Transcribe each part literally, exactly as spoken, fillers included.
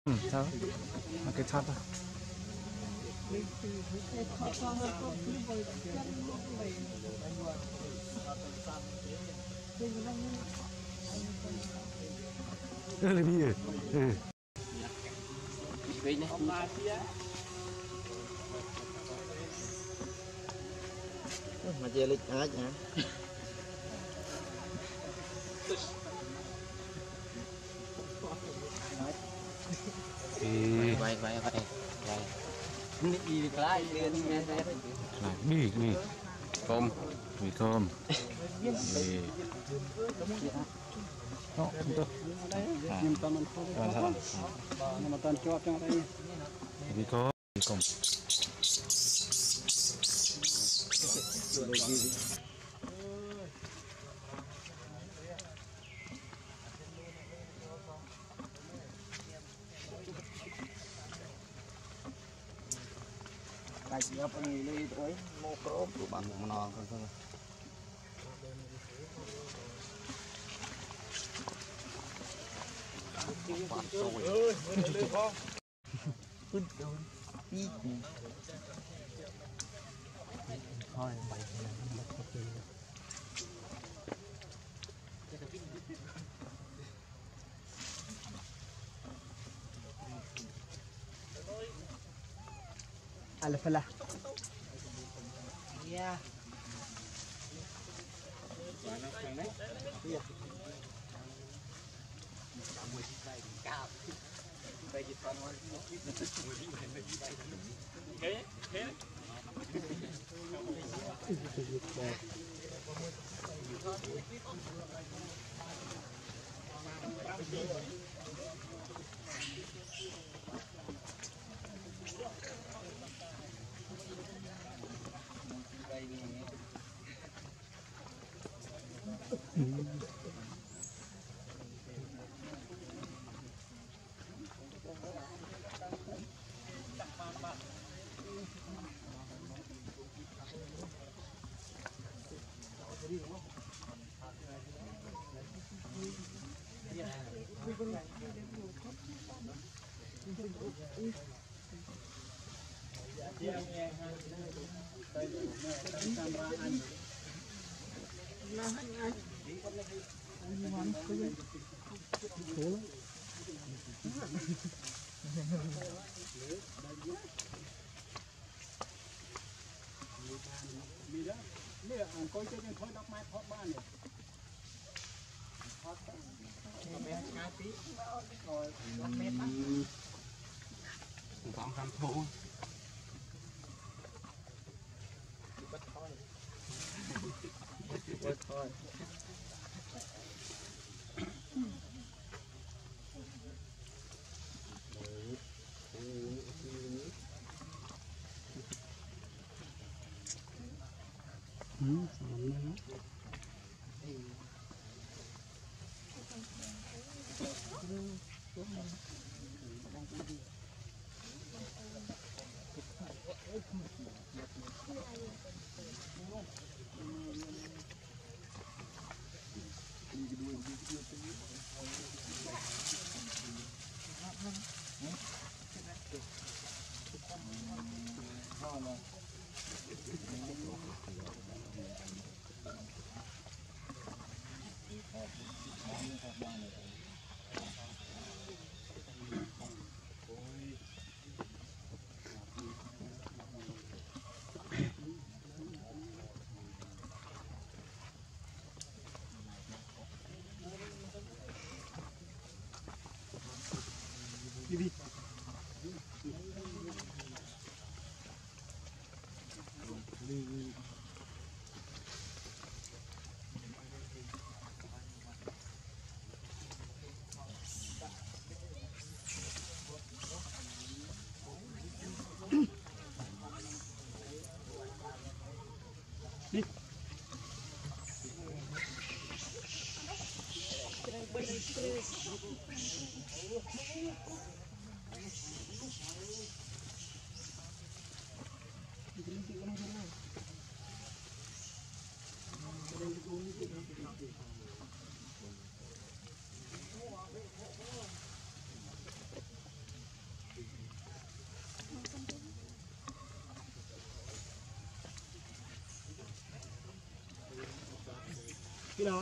Ừ, sao? Mà cái thật à? Ừ, Libby ơi. Ừ. Vinh này. Mà chơi lịch hết nhá. Thì Vậy vậy vậy vậy. Đi lại liền nghe thế. này bì bì cơm mì cơm thì đó chúng tôi à nhưng toàn mình không toàn có thật nhưng mà toàn cho trong đây mì cơm mì cơm Cái gì apa ni ni tu ấy, mau pro tu bang mana kan kan. Bang soi. Pun đâu. Pi. Thôi bảy alif lah iya. Mana kan ni? Iya. Cao. Đây chỉ toàn hoa. Thế thế. นี่อ่านก้อยเจ้ายังค่อยดอกไม้ทอดบ้านเนี่ยทอดไปงานปีรักเม็ดนะสองคำโถบัดทอยบัดทอยอืมสามนะLibby. Libby. Đi. nó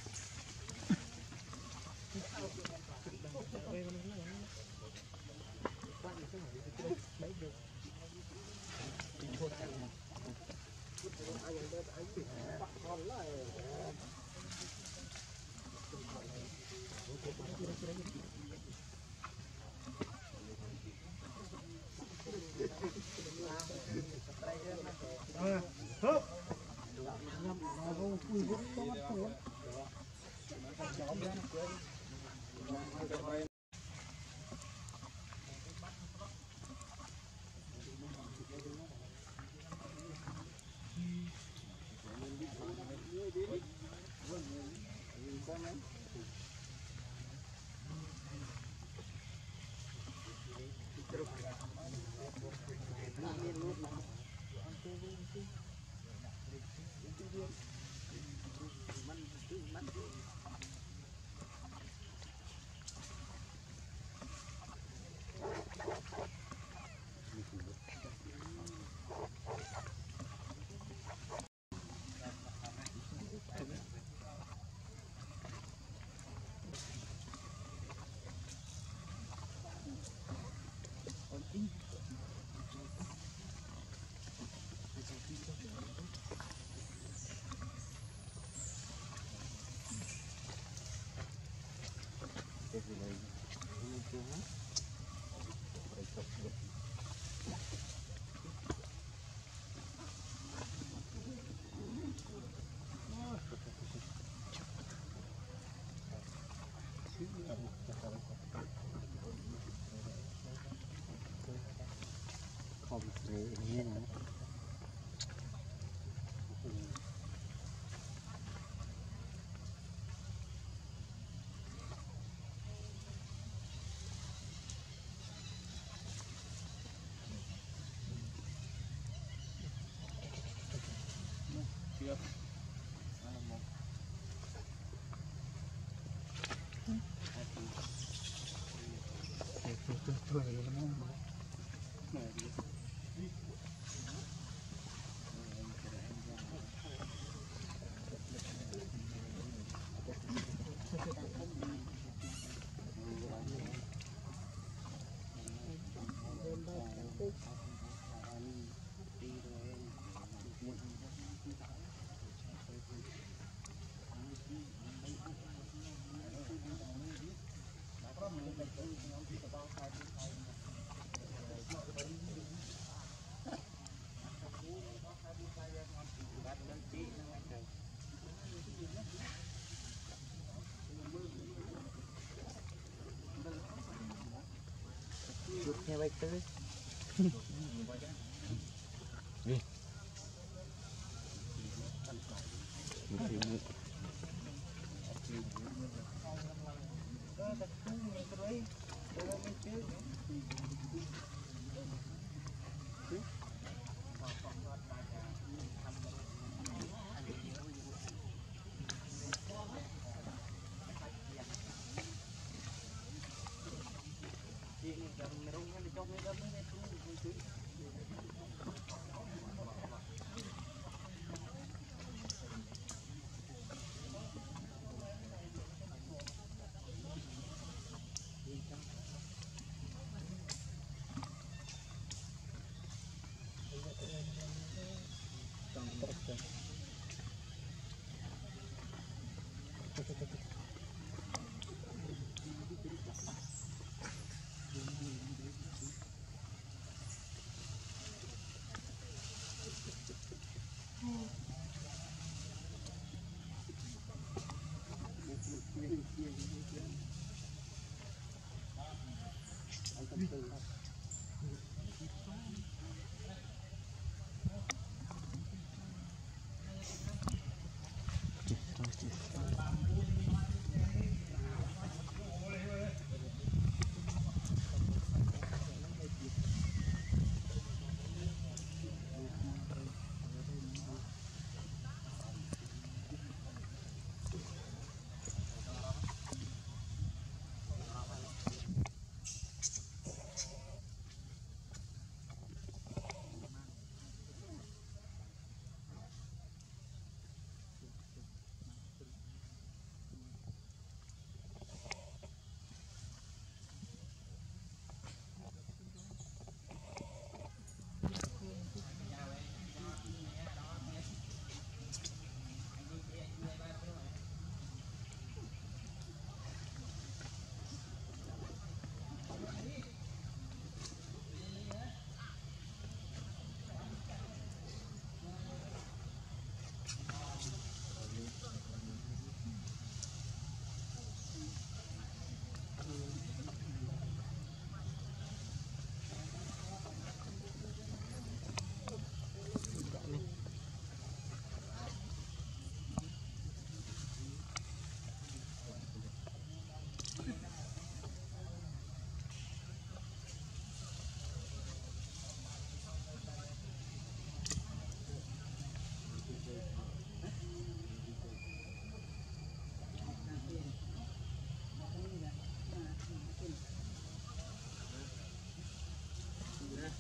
không thể như này. Chưa. Nghe bay tới đi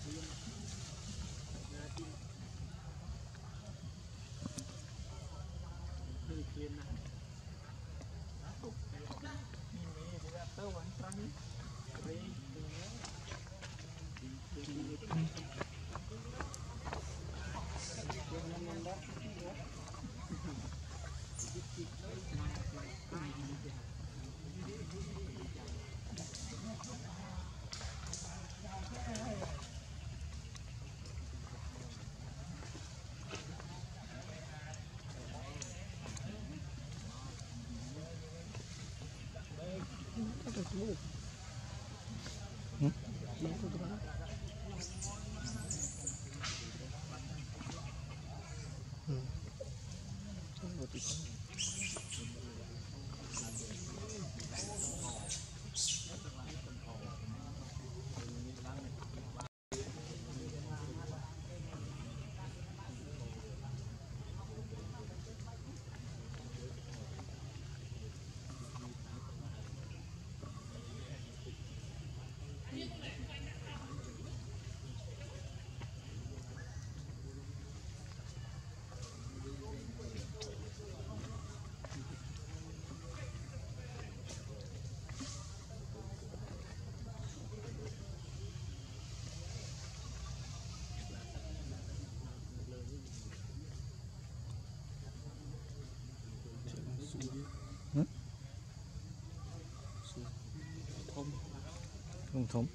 Không thống.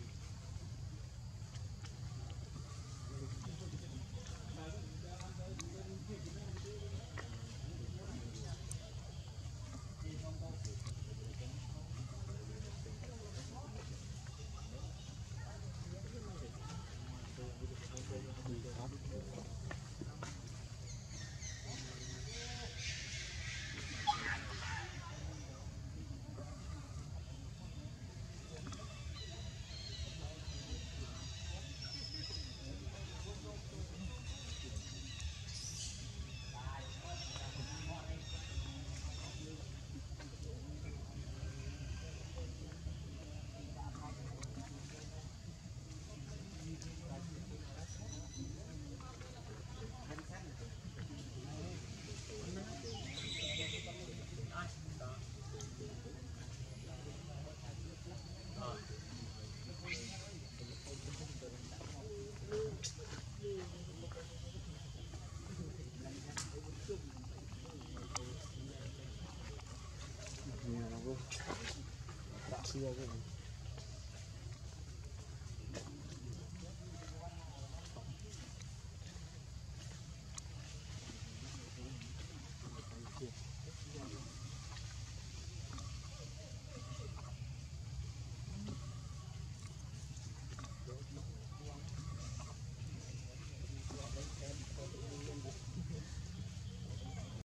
Dạ, nó vô. Dạ, xưa rồi.